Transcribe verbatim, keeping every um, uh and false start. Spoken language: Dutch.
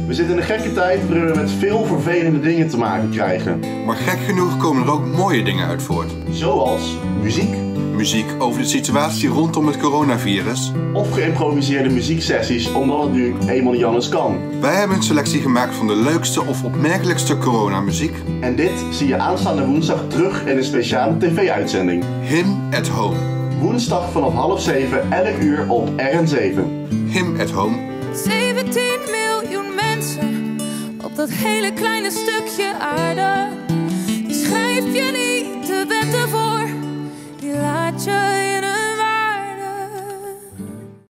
We zitten in een gekke tijd waarin we met veel vervelende dingen te maken krijgen. Maar gek genoeg komen er ook mooie dingen uit voort. Zoals muziek. Muziek over de situatie rondom het coronavirus. Of geïmproviseerde muzieksessies omdat het nu eenmaal niet anders kan. Wij hebben een selectie gemaakt van de leukste of opmerkelijkste coronamuziek. En dit zie je aanstaande woensdag terug in een speciale tv-uitzending. Him at Home. Woensdag vanaf half zeven, elk uur op R N zeven. Him at Home. zeventien miljoen mensen op dat hele kleine stukje aarde. Die schrijf je niet.